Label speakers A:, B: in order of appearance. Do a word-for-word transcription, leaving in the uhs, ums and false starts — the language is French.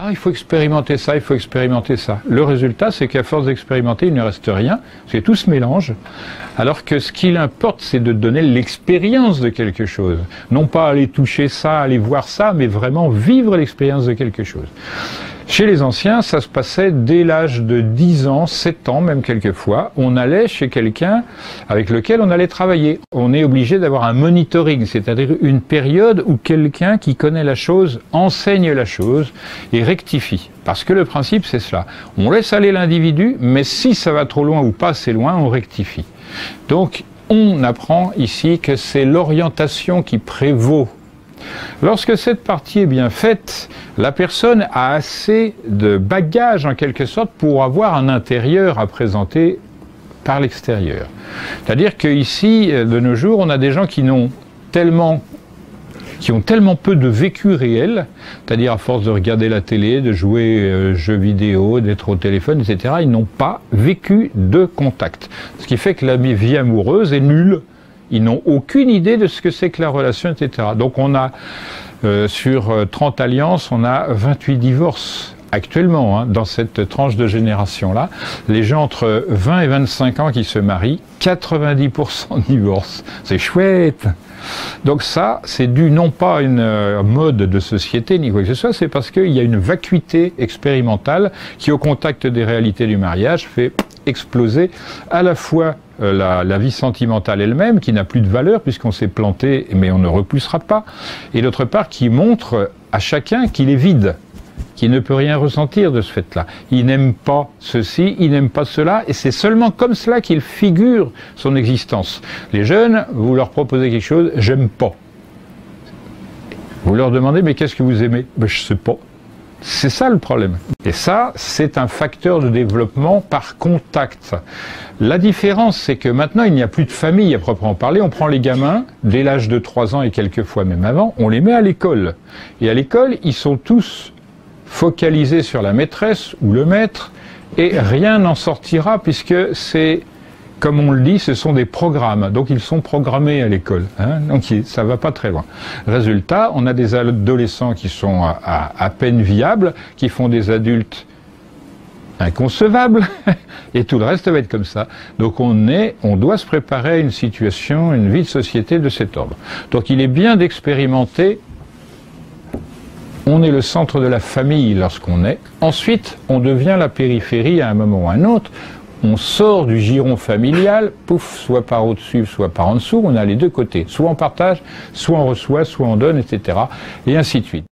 A: ah, il faut expérimenter ça, il faut expérimenter ça. Le résultat, c'est qu'à force d'expérimenter, il ne reste rien, parce que tout se mélange, alors que ce qu'il importe, c'est de donner l'expérience de quelque chose. Non pas aller toucher ça, aller voir ça, mais vraiment vivre l'expérience de quelque chose. Chez les anciens, ça se passait dès l'âge de dix ans, sept ans même quelquefois. On allait chez quelqu'un avec lequel on allait travailler. On est obligé d'avoir un monitoring, c'est-à-dire une période où quelqu'un qui connaît la chose enseigne la chose et rectifie. Parce que le principe, c'est cela. On laisse aller l'individu, mais si ça va trop loin ou pas assez loin, on rectifie. Donc, on apprend ici que c'est l'orientation qui prévaut. Lorsque cette partie est bien faite, la personne a assez de bagages en quelque sorte pour avoir un intérieur à présenter par l'extérieur. C'est-à-dire qu'ici, de nos jours, on a des gens qui n'ont tellement, qui ont tellement peu de vécu réel, c'est-à-dire à force de regarder la télé, de jouer euh, jeux vidéo, d'être au téléphone, et cetera, ils n'ont pas vécu de contact. Ce qui fait que la vie amoureuse est nulle. Ils n'ont aucune idée de ce que c'est que la relation, et cetera. Donc on a, euh, sur trente alliances, on a vingt-huit divorces actuellement, hein, dans cette tranche de génération-là. Les gens entre vingt et vingt-cinq ans qui se marient, quatre-vingt-dix pour cent de divorces. C'est chouette. Donc ça, c'est dû non pas à une euh, mode de société ni quoi que ce soit, c'est parce qu'il y a une vacuité expérimentale qui, au contact des réalités du mariage, fait exploser à la fois euh, la, la vie sentimentale elle-même, qui n'a plus de valeur puisqu'on s'est planté, mais on ne repoussera pas, et d'autre part qui montre à chacun qu'il est vide, qui ne peut rien ressentir de ce fait-là. Il n'aime pas ceci, il n'aime pas cela, et c'est seulement comme cela qu'il figure son existence. Les jeunes, vous leur proposez quelque chose, j'aime pas. Vous leur demandez, mais qu'est-ce que vous aimez? Ben, je sais pas. C'est ça le problème. Et ça, c'est un facteur de développement par contact. La différence, c'est que maintenant, il n'y a plus de famille à proprement parler. On prend les gamins, dès l'âge de trois ans et quelquefois même avant, on les met à l'école. Et à l'école, ils sont tous focalisés sur la maîtresse ou le maître, et rien n'en sortira puisque c'est, comme on le dit, ce sont des programmes. Donc ils sont programmés à l'école. Hein, donc ça ne va pas très loin. Résultat, on a des adolescents qui sont à, à, à peine viables, qui font des adultes inconcevables, et tout le reste va être comme ça. Donc on est, on doit se préparer à une situation, une vie de société de cet ordre. Donc il est bien d'expérimenter. On est le centre de la famille lorsqu'on est. Ensuite, on devient la périphérie à un moment ou à un autre. On sort du giron familial, pouf, soit par au-dessus, soit par en dessous. On a les deux côtés. Soit on partage, soit on reçoit, soit on donne, et cetera. Et ainsi de suite.